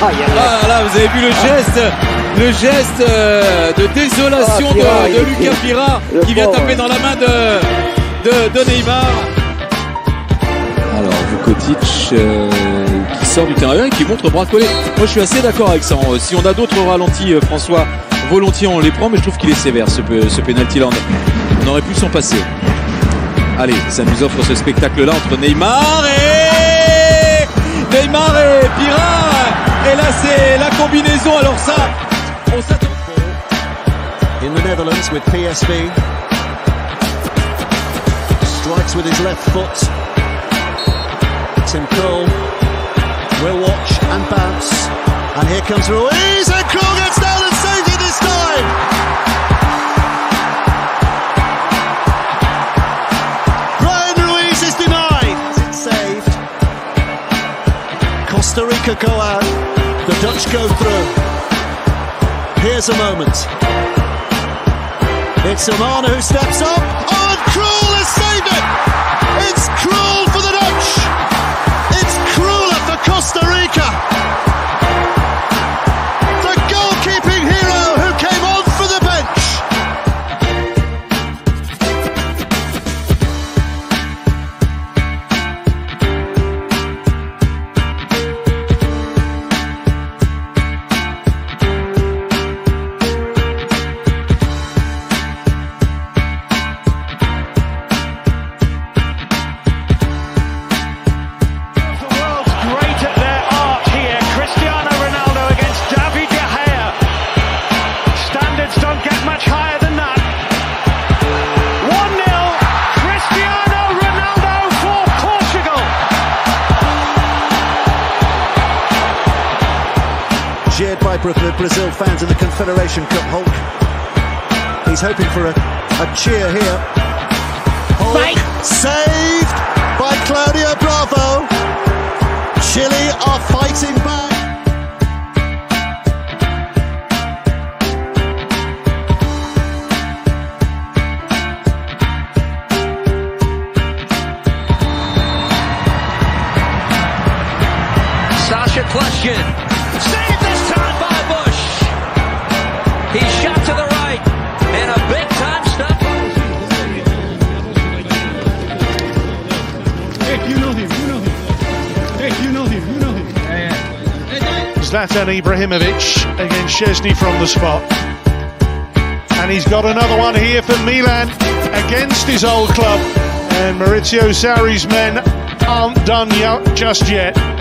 Ah là, vous avez vu le geste de désolation de Lucas Pira qui vient taper dans la main de Neymar. Alors Vukotic qui sort du terrain et qui montre bracolé. Moi je suis assez d'accord avec ça. Si on a d'autres ralentis, François, volontiers on les prend, mais je trouve qu'il est sévère ce penalty là. On aurait pu s'en passer. Allez, ça nous offre ce spectacle là entre Neymar et Pira. Et là c'est la combinaison. Alors ça, on s'attend. In the Netherlands with PSV. Strikes with his left foot. Tim Krul will watch and bounce, and here comes Ruiz, and Krul gets down and saves it this time. Brian Ruiz is denied. It's saved. Costa Rica go out, the Dutch go through. Here's a moment. It's Amana who steps up. Oh, and Krul has saved it. It's Krul for the Dutch. It's Krul for Costa Rica. The goalkeeping hero who came on for the bench. Jeered by Brazil fans in the Confederation Cup. Hulk, he's hoping for a cheer here. Hulk, saved by Claudio Bravo. Chile are fighting back. Sasha Klushkin. Saved this time by Bush. He shot to the right and a big time stop. Hey, you know him. Hey, you know him. Zlatan Ibrahimovic against Szczesny from the spot. And he's got another one here for Milan against his old club. And Maurizio Sarri's men aren't done just yet.